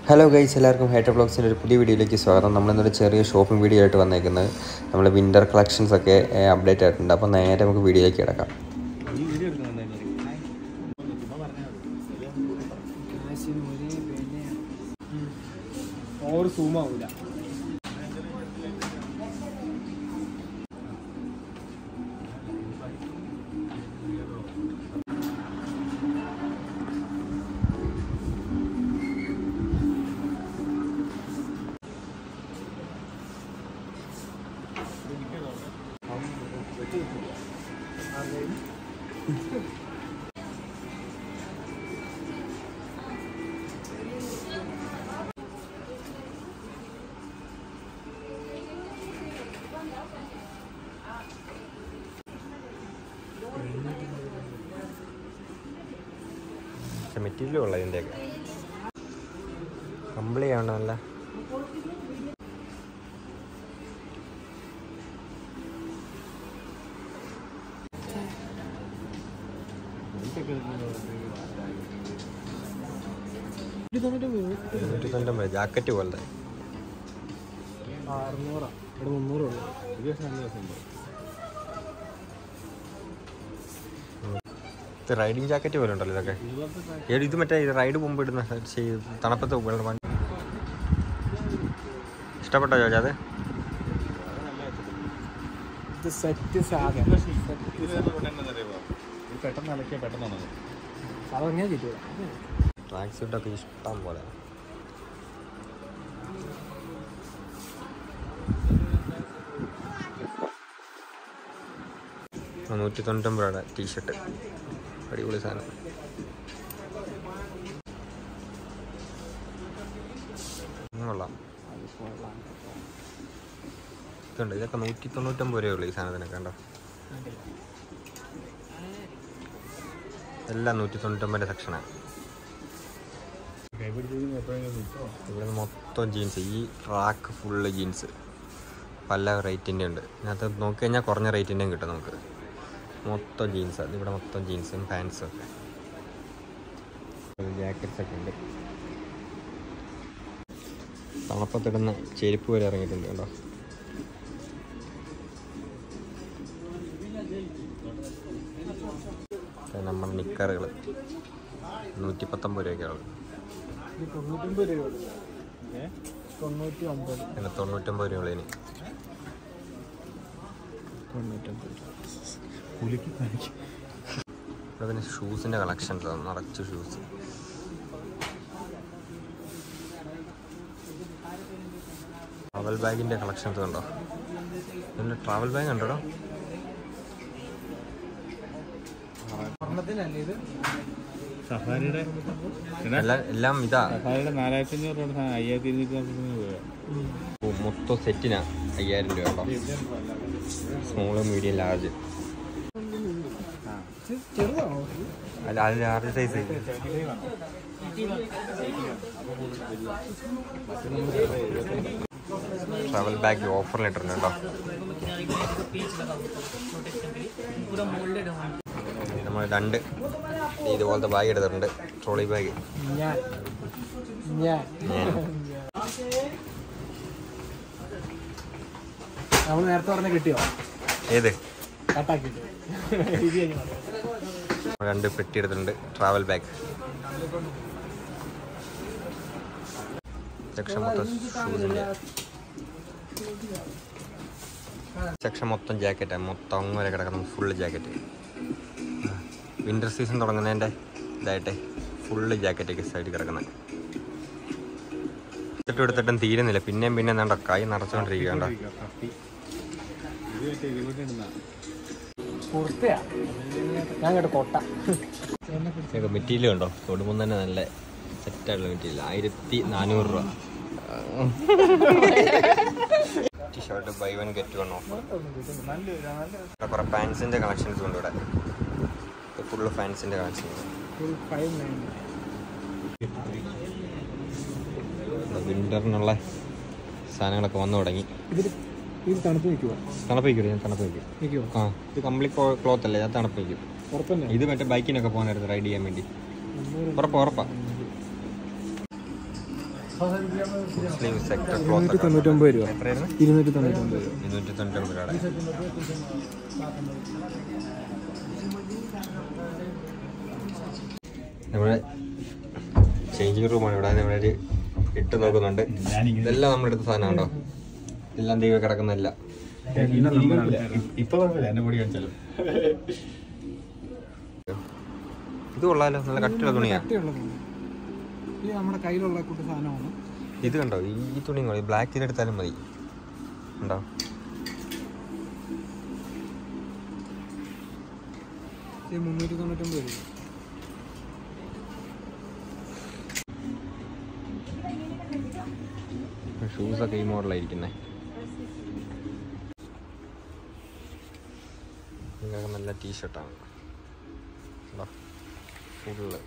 Hello guys, എല്ലാവർക്കും ഹൈറ്റർ ബ്ലോഗ്സിൻ്റെ ഒരു പുതിയ വീഡിയോയിലേക്ക് സ്വാഗതം. നമ്മളിന്നൊരു ചെറിയ ഷോപ്പിംഗ് വീഡിയോ ആയിട്ട് വന്നേക്കുന്നത്. നമ്മൾ വിൻ്റർ കളക്ഷൻസ് ഒക്കെ അപ്ഡേറ്റ് ആയിട്ടുണ്ട്. അപ്പോൾ നേരെ നമുക്ക് വീഡിയോയിലേക്ക് കിടക്കാം. മെറ്റീരിയൽ ഉള്ള ഇതിൻ്റെയൊക്കെ കമ്പിളി ആവണമല്ല. ജാക്കറ്റ് പോലെ റൈഡിങ് ജാക്കറ്റ് പോലെ ഉണ്ടല്ലോ ഇതൊക്കെ. ഇത് മറ്റേ റൈഡ് പോകുമ്പോൾ ഇടുന്ന തണുപ്പത്ത് ഇഷ്ടപ്പെട്ടോ ചോദിച്ചാൽ അത് ട്രാക്ക് സൂട്ടൊക്കെ ഇഷ്ടം പോലെ. $199 ടീഷർട്ട്, അടിപൊളി സാധനം. കൊള്ളാം. ഇതുണ്ട്, ഇതൊക്കെ $199 ഉള്ളു ഈ സാധനത്തിനൊക്കെ. ഉണ്ടോ എല്ലാം $199 സെക്ഷനാണ്. ഇവിടെ മൊത്തം ജീൻസ്, ഈ ട്രാക്ക് ഫുള്ള് ജീൻസ് പല റേറ്റിൻ്റെ ഉണ്ട്. ഇതിനകത്ത് നോക്കി കഴിഞ്ഞാൽ കുറഞ്ഞ റേറ്റിൻ്റെയും കിട്ടും നമുക്ക്. മൊത്തം ജീൻസാണ് ഇവിടെ, മൊത്തം ജീൻസും പാൻസും ഒക്കെ. ജാക്കറ്റ്സ് ഒക്കെ ഉണ്ട്. തണുപ്പത്തിടുന്ന ചെരുപ്പ് വരെ ഇറങ്ങിയിട്ടുണ്ട്. കേട്ടോ, നമ്മുടെ നിക്കറുകൾ $119 രൂപയ്ക്കുള്ളത്. $99 രൂപ ഉള്ളതിന്. ഇവിടെ പിന്നെ ഷൂസിൻ്റെ കളക്ഷൻസ് ആണ്, നിറച്ച് ഷൂസ്. ട്രാവൽ ബാഗിൻ്റെ കളക്ഷൻസ് കണ്ടോ? ഇതിൻ്റെ ട്രാവൽ ബാഗ് കണ്ടോ? എല്ലാം ഇതാ 4500 മൊത്തം സെറ്റിനാ 5000 രൂപ ഉണ്ടോ? Small, medium, large. അല്ല, അത് ലാർജ് സൈസ്. ട്രാവൽ ബാഗ് ഓഫറിലിട്ടുണ്ട് കേട്ടോ. നമ്മൾ 2 ഇതുപോലത്തെ ബാഗ് എടുത്തിട്ടുണ്ട്, ട്രോളി ബാഗ്. നേരത്തെ പറഞ്ഞ കിട്ടിയോ? ഏത് 2 പെട്ടി എടുത്തിട്ടുണ്ട്, ട്രാവൽ ബാഗ്. സെക്ഷൻ മൊത്തം ഷൂസിൻ്റെ, സെക്ഷൻ മൊത്തം ജാക്കറ്റാണ്. മൊത്തം അങ്ങ് വരെ കിടക്കുന്ന ഫുള്ള് ജാക്കറ്റ്. വിൻ്റർ സീസൺ തുടങ്ങുന്നതിൻ്റെ ഇതായിട്ട് ഫുള്ള് ജാക്കറ്റൊക്കെ സൈഡിൽ കിടക്കുന്നത്. എടുത്തിട്ടും തീരുന്നില്ല, പിന്നെയും പിന്നെ എന്താ കൈ നിറച്ചുകൊണ്ടിരിക്കുകയുണ്ടോ. മെറ്റീരിയൽ ഉണ്ടോ? തൊടുമ്പോൾ തന്നെ നല്ല സെറ്റായിട്ടുള്ള മെറ്റീരിയൽ. 1400 രൂപ. T-shirt buy 1 get 1 offer. കുറേ പാൻസിൻ്റെ കളക്ഷൻസ് ഉണ്ട് ഇവിടെ. Full ഫാൻസിൻ്റെ collections. വിൻ്ററിനുള്ള സാധനങ്ങളൊക്കെ വന്നു തുടങ്ങി. തണുപ്പ് വയ്ക്കും, ഞാൻ തണുപ്പ് വയ്ക്കും. ആ, ഇത് കംപ്ലീറ്റ് ക്ലോത്ത് അല്ലേ, ഞാൻ തണുപ്പ് വയ്ക്കും. ഇത് മറ്റേ ബൈക്കിനൊക്കെ പോകാനായിരുന്നു, റൈഡ് ചെയ്യാൻ വേണ്ടി. ഉറപ്പാ. സ്ലീവ് സെക്ടർ 299 രൂപ. എത്രയായിരുന്നു? 299 രൂപ. 299 രൂപയുടെ. നമ്മുടെ ചേഞ്ചിങ് റൂമാണ് ഇവിടെ. നമ്മളൊരു ഇട്ട് നോക്കുന്നുണ്ട്. ഇതെല്ലാം നമ്മളെടുത്ത സാധനം ഉണ്ടോ? എല്ലാം തീവ കിടക്കുന്നില്ല. ഇത് കൊള്ളാലോ, നല്ല കട്ടിയുള്ള തുണിയാ. ഇത് നമ്മുടെ കയ്യിലുള്ള കൂട്ട സാധനമാണ്. ഇത് കണ്ടോ, ഈ തുണി ബ്ലാക്ക് ചെയ്തെടുത്താലും മതി. ഉണ്ടോ? ഇത് 399 രൂപ. ഷൂസൊക്കെ ഈ മോഡലായിരിക്കുന്നേ. ഇതൊക്കെ നല്ല ടീഷർട്ടാണ്. ഫുള്ള്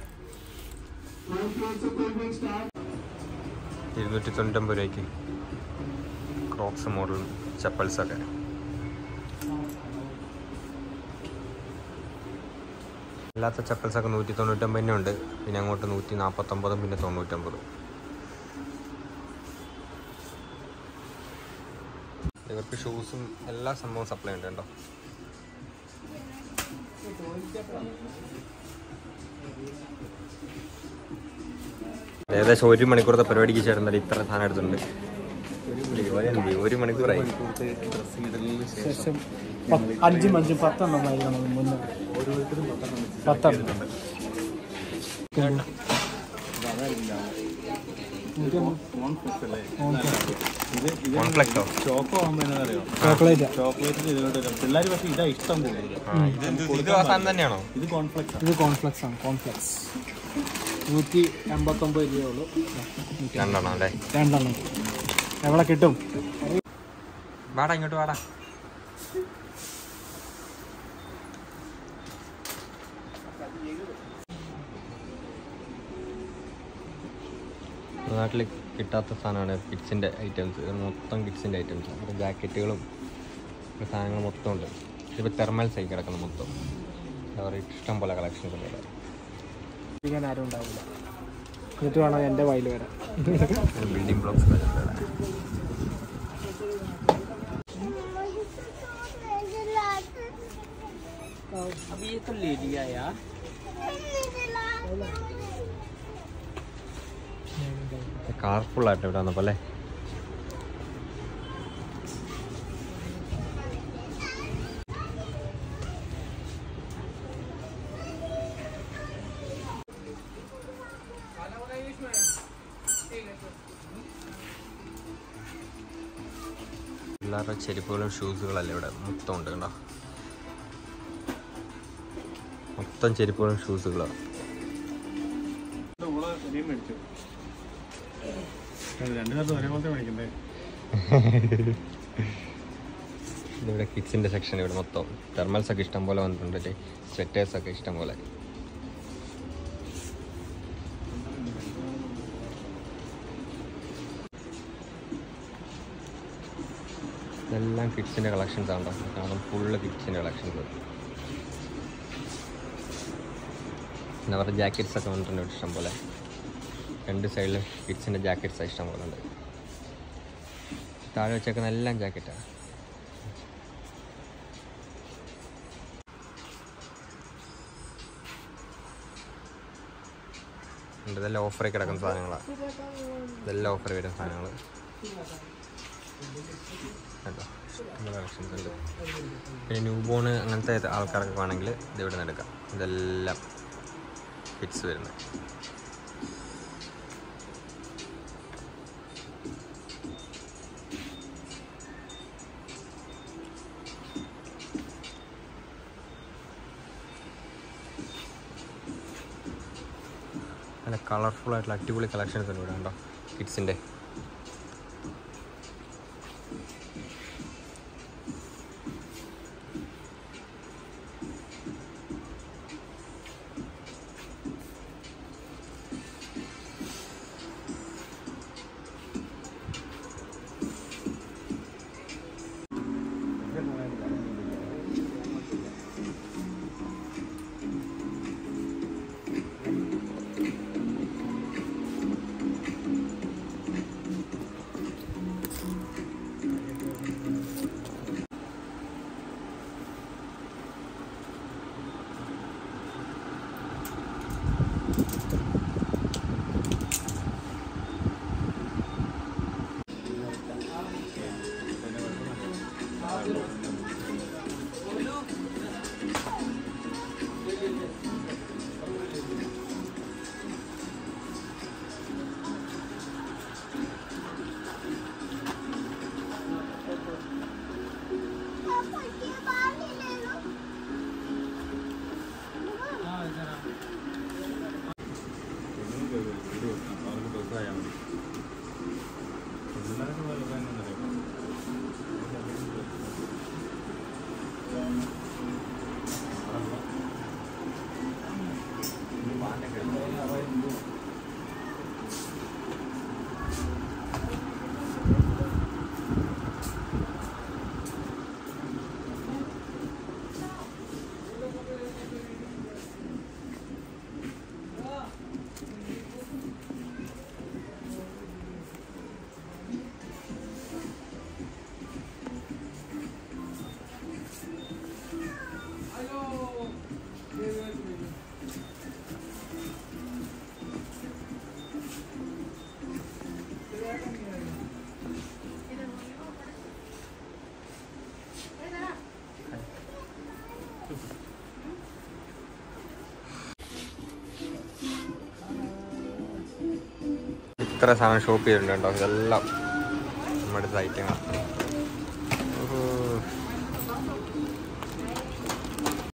299 രൂപയ്ക്ക് ക്രോക്സ് മോഡൽ ചപ്പൽസൊക്കെ. അല്ലാത്ത ചപ്പൽസൊക്കെ 199 ഉണ്ട്. പിന്നെ അങ്ങോട്ട് 149, പിന്നെ 99. ഇവർക്ക് ഷൂസും എല്ലാ സംഭവവും സപ്ലൈ ഉണ്ട് കേട്ടോ. ഏകദേശം 1 മണിക്കൂറത്തെ പരിപാടിക്ക് ചേർന്നാൽ ഇത്ര സാധനം എടുത്തിട്ടുണ്ട്. 1 മണിക്കൂറായി. 5 10 പിള്ളേർ പക്ഷേ ഇതാ ഇഷ്ടം കൂടുതൽ. ഇത് കോൺഫ്ലെക്സ് ആണ്. കോൺഫ്ലെക്സ് 189 രൂപയുള്ളൂ. 2 എണ്ണം അല്ലേ? 2 എണ്ണം എവിടെ കിട്ടും? വാടാ, ഇങ്ങോട്ട് വാടാ. നാട്ടിൽ കിട്ടാത്ത സാധനമാണ് കിഡ്സിൻ്റെ ഐറ്റംസ്. മൊത്തം കിഡ്സിൻ്റെ ഐറ്റംസ്. അവിടെ ജാക്കറ്റുകളും സാധനങ്ങൾ മൊത്തം ഉണ്ട്. ഇതിപ്പോൾ തെർമൽ സൈഡ് കിടക്കണം മൊത്തം. അവർ ഇഷ്ടം പോലെ കളക്ഷൻസ് ഉണ്ട് ഇവിടെ. ഇരിക്കാൻ ആരും ഉണ്ടാവില്ല. എന്നിട്ട് വേണം എൻ്റെ വയൽ വരാൻ. ബിൽഡിംഗ് ബ്ലോക്സ് വരുന്നത്. अभी ये तो ले लिया यार. കളർഫുൾ ആയിട്ട് ഇവിടെ വന്നപ്പോൾ അല്ലേ? പിള്ളേരുടെ ചെരുപ്പുകളും ഷൂസുകളല്ലേ ഇവിടെ മൊത്തം ഉണ്ട് കണ്ടോ. മൊത്തം ചെരുപ്പുകളും ഷൂസുകളാണ്. ഇവിടെ കിഡ്സിൻ്റെ സെക്ഷൻ. ഇവിടെ മൊത്തം തെർമൽസ് ഒക്കെ ഇഷ്ടം പോലെ വന്നിട്ടുണ്ട്. സ്വെറ്റേഴ്സൊക്കെ ഇഷ്ടം പോലെ. ഇതെല്ലാം കിഡ്സിൻ്റെ കളക്ഷൻസ് ആണോ കാണാൻ. ഫുള്ള് കിഡ്സിൻ്റെ കളക്ഷൻസ്. പിന്നെ അവരുടെ ജാക്കറ്റ്സൊക്കെ വന്നിട്ടുണ്ട് ഇഷ്ടം പോലെ. 2 സൈഡിൽ കിഡ്സിൻ്റെ ജാക്കറ്റ്സാണ് ഇഷ്ടം പോലെ ഉണ്ട്. താഴെ വെച്ചേക്കുന്ന എല്ലാം ജാക്കറ്റാണ്. ഇതെല്ലാം ഓഫറിൽ കിടക്കുന്ന സാധനങ്ങളാണ്. ഇതെല്ലാം ഓഫർ വരുന്ന സാധനങ്ങൾ കേട്ടോ. ഇഷ്ടംപോലെ കളക്ഷൻസ് ഉണ്ട്. പിന്നെ ന്യൂ ബോൺ അങ്ങനത്തെ ആൾക്കാർക്ക് വേണമെങ്കിൽ ഇത് ഇവിടെ നിന്ന് എടുക്കാം. ഇതെല്ലാം കിഡ്സ് വരുന്നത്. നല്ല കളർഫുൾ ആയിട്ടുള്ള അടിപൊളി കളക്ഷൻസ് ഉണ്ട് ഇവിടെ ഉണ്ടോ കിഡ്സിൻ്റെ. ഇത്ര സാധനം ഷോപ്പ് ചെയ്തിട്ടുണ്ട് കേട്ടോ. ഇതെല്ലാം നമ്മുടെ ഐറ്റങ്ങളാണ്.